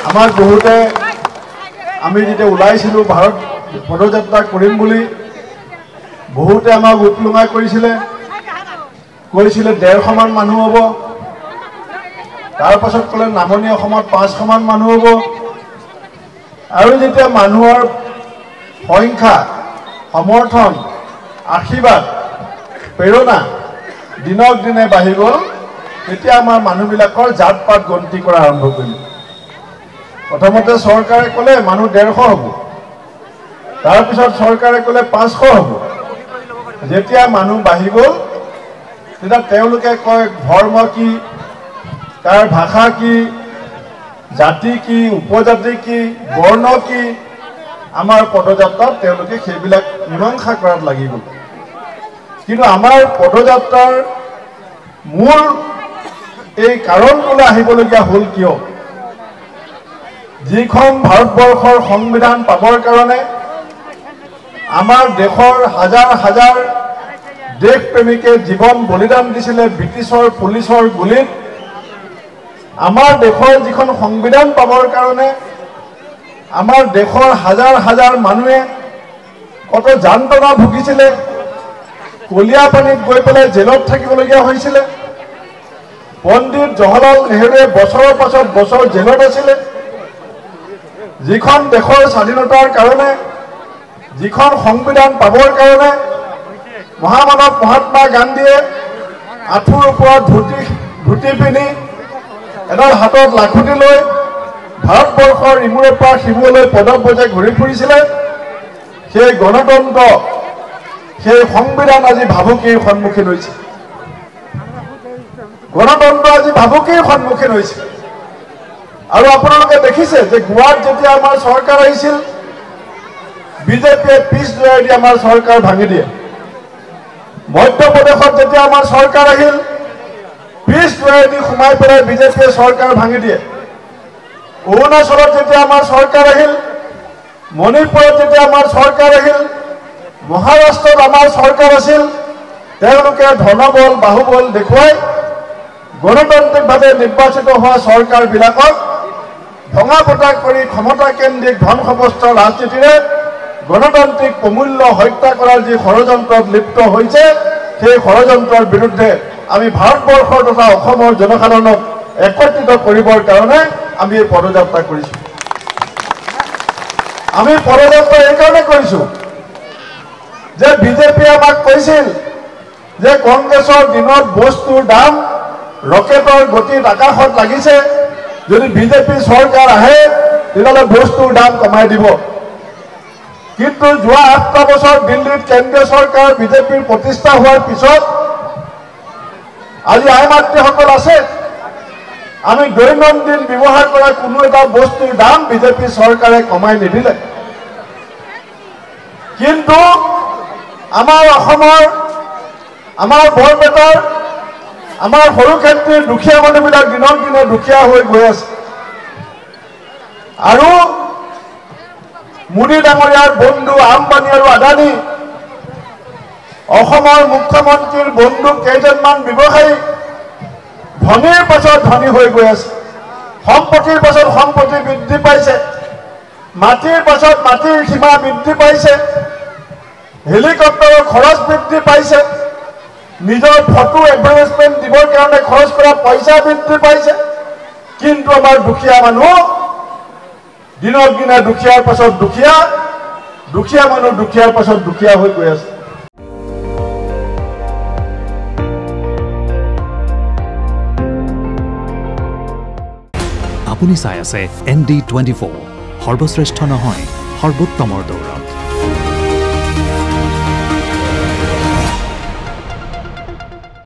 আমাক বহুতে আমি যেতিয়া ওলাইছিলোঁ ভাৰত পদযাত্ৰা কৰিম বুলি বহুতে আমাক উৎলুঙাই কৈছিলে 150 মান মানুহ হ'ব তাৰ পাছত ক'লে নামনি অসমত 500 মান মানুহ হ'ব আৰু যেতিয়া মানুহৰ সংখ্যা সমৰ্থন আশীৰ্বাদ প্ৰেৰণা দিনক দিনে বাঢ়ি গ'ল তেতিয়া আমাৰ মানুহবিলাকৰ জাতপাত গন্তি কৰা আৰম্ভ কৰিলে প্ৰথমতে চৰকাৰে ক'লে মানুহ 150 হ'ব তাৰ পিছত চৰকাৰে ক'লে 500 হ'ব যেতিয়া মানুহ বাঢ়ি গ'ল তেতিয়া তেওঁলোকে কয় ধৰ্ম কি তাৰ ভাষা কি জাতি কি উপজাতি কি বৰ্ণ কি আমাৰ পদযাত্ৰাত তেওঁলোকে সেইবিলাক মীমাংসা কৰাত লাগি গ'ল কিন্তু আমাৰ পদযাত্ৰাৰ মূল এই কাৰণটোলৈ আহিবলগীয়া হ'ল কিয় যিখন ভাৰতবৰ্ষৰ সংবিধান পাবৰ কাৰণে আমাৰ দেশৰ হাজাৰ হাজাৰ দেশপ্ৰেমিকে জীৱন বলিদান দিছিলে ব্ৰিটিছৰ পুলিচৰ গুলিত আমাৰ দেশৰ যিখন সংবিধান পাবৰ কাৰণে আমাৰ দেশৰ হাজাৰ হাজাৰ মানুহে কত যান্ত্ৰণা ভুগিছিলে কলিয়া পানীত গৈ পেলাই জেলত থাকিবলগীয়া হৈছিলে পণ্ডিত জৱাহৰলাল নেহৰুৱে বছৰৰ পাছত বছৰ জেলত আছিলে যিখন দেশৰ স্বাধীনতাৰ কাৰণে যিখন সংবিধান পাবৰ কাৰণে মহামানৱ মহাত্মা গান্ধীয়ে আঁঠুৰ ওপৰত ধুতি পিন্ধি এডাল হাতত লাখুটি লৈ ভাৰতবৰ্ষৰ ইমূৰৰ পৰা সিমূৰলৈ পদক বজাই ঘূৰি ফুৰিছিলে সেই গণতন্ত্ৰ সেই সংবিধান আজি ভাবুকিৰ সন্মুখীন হৈছে গণতন্ত্ৰ আজি ভাবুকিৰ সন্মুখীন হৈছে আৰু আপোনালোকে দেখিছে যে গোৱাত যেতিয়া আমাৰ চৰকাৰ আহিছিল বিজেপিয়ে পিছ জোৰাই দি আমাৰ চৰকাৰ ভাঙি দিয়ে মধ্যপ্ৰদেশত যেতিয়া আমাৰ চৰকাৰ আহিল পিছ জোৰাই দি সোমাই পেলাই বিজেপিয়ে চৰকাৰ ভাঙি দিয়ে অৰুণাচলত যেতিয়া আমাৰ চৰকাৰ আহিল মণিপুৰত যেতিয়া আমাৰ চৰকাৰ আহিল মহাৰাষ্ট্ৰত আমাৰ চৰকাৰ আছিল তেওঁলোকে ধনবল বাহুবল দেখুৱাই গণতান্ত্ৰিকভাৱে নিৰ্বাচিত হোৱা চৰকাৰবিলাকক ভঙা পতা কৰি ক্ষমতাকেন্দ্ৰিক ধন সম্পস্ত ৰাজনীতিৰে গণতান্ত্ৰিক প্ৰমূল্য হত্যা কৰাৰ যি ষড়যন্ত্ৰত লিপ্ত হৈছে সেই ষড়যন্ত্ৰৰ বিৰুদ্ধে আমি ভাৰতবৰ্ষৰ তথা অসমৰ জনসাধাৰণক একত্ৰিত কৰিবৰ কাৰণে আমি এই পদযাত্ৰা কৰিছোঁ আমি পদযাত্ৰা এইকাৰণে কৰিছোঁ যে বিজেপিয়ে আমাক কৈছিল যে কংগ্ৰেছৰ দিনত বস্তুৰ দাম ৰকেটৰ গতিত আকাশত লাগিছে যদি বিজেপি চৰকাৰ আহে তেতিয়াহ'লে বস্তুৰ দাম কমাই দিব কিন্তু যোৱা 8টা বছৰ দিল্লীত কেন্দ্ৰীয় চৰকাৰ বিজেপিৰ প্ৰতিষ্ঠা হোৱাৰ পিছত আজি আই মাতৃসকল আছে আমি দৈনন্দিন ব্যৱহাৰ কৰা কোনো এটা বস্তুৰ দাম বিজেপি চৰকাৰে কমাই নিদিলে কিন্তু আমাৰ অসমৰ আমাৰ বৰপেটাৰ আমাৰ সৰু ক্ষেত্ৰৰ দুখীয়া মানুহবিলাক দিনক দিনে দুখীয়া হৈ গৈ আছে আৰু মোদী ডাঙৰীয়াৰ বন্ধু আম্বানী আৰু আদানী অসমৰ মুখ্যমন্ত্ৰীৰ বন্ধু কেইজনমান ব্যৱসায়ী ধনীৰ পাছত ধনী হৈ গৈ আছে সম্পত্তিৰ পাছত সম্পত্তি বৃদ্ধি পাইছে মাটিৰ পাছত মাটিৰ সীমা বৃদ্ধি পাইছে হেলিকপ্টাৰৰ খৰচ বৃদ্ধি পাইছে নিজৰ ফটো এডভাৰটাইজমেণ্ট দিবৰ কাৰণে খৰচ কৰা পইচা বৃদ্ধি পাইছে কিন্তু আমাৰ দুখীয়া মানুহ দিনক দিনে দুখীয়াৰ পাছত দুখীয়া মানুহ দুখীয়াৰ পাছত দুখীয়া হৈ গৈ আছে আপুনি চাই আছে ND24 সৰ্বশ্ৰেষ্ঠ নহয় সৰ্বোত্তমৰ দৌৰ